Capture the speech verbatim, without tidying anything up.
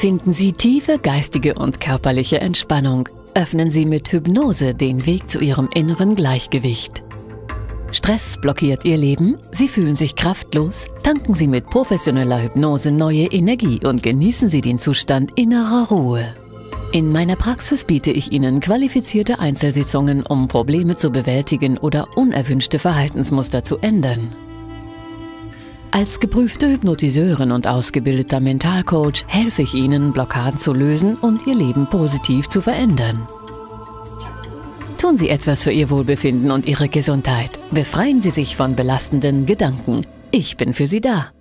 Finden Sie tiefe geistige und körperliche Entspannung. Öffnen Sie mit Hypnose den Weg zu Ihrem inneren Gleichgewicht. Stress blockiert Ihr Leben? Sie fühlen sich kraftlos? Tanken Sie mit professioneller Hypnose neue Energie und genießen Sie den Zustand innerer Ruhe. In meiner Praxis biete ich Ihnen qualifizierte Einzelsitzungen, um Probleme zu bewältigen oder unerwünschte Verhaltensmuster zu ändern. Als geprüfte Hypnotiseurin und ausgebildeter Mentalcoach helfe ich Ihnen, Blockaden zu lösen und Ihr Leben positiv zu verändern. Tun Sie etwas für Ihr Wohlbefinden und Ihre Gesundheit. Befreien Sie sich von belastenden Gedanken. Ich bin für Sie da.